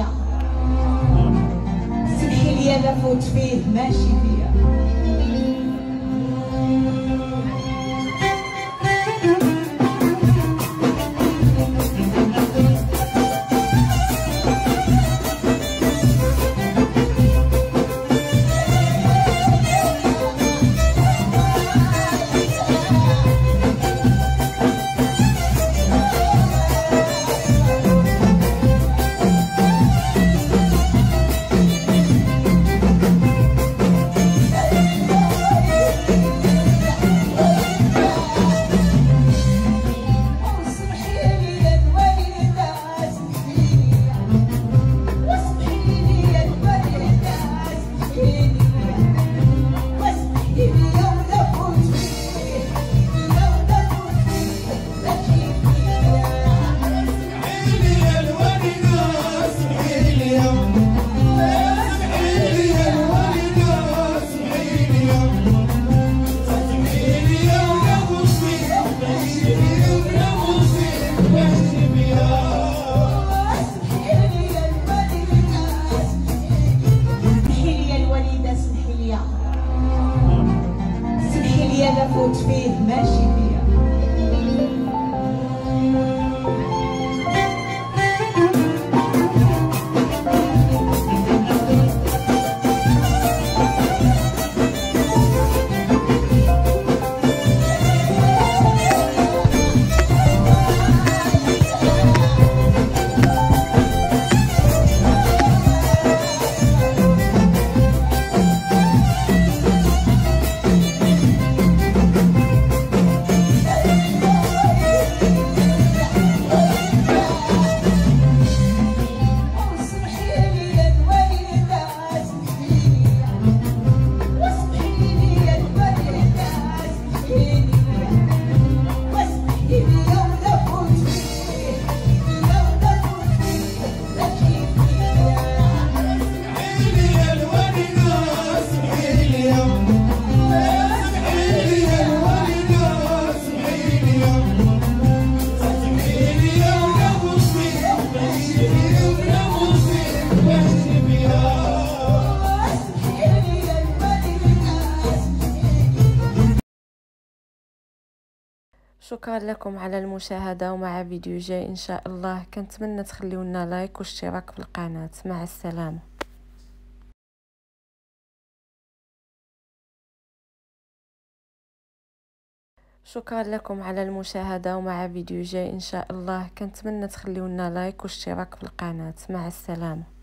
سمحي لي لا فوت فيه ماشي فيا. فوت فيه ماشي فيا. شكرا لكم على المشاهدة، ومع فيديو جاي إن شاء الله. كنتمنى تخليونا لايك واشتراك في القناة. مع السلامة. شكرا لكم على المشاهدة، ومع فيديو جاي إن شاء الله. كنتمنى تخليونا لايك واشتراك في القناة. مع السلامة.